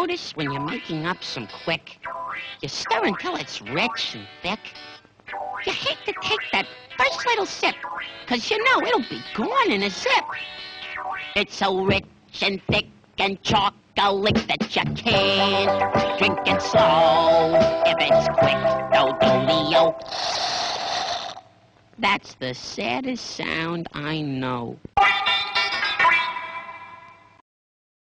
notice when you're making up some Quik, you stir until it's rich and thick? You hate to take that first little sip, 'cause you know it'll be gone in a zip. It's so rich and thick and chocolate that you can't drink it slow. If it's quick, no dolio. That's the saddest sound I know.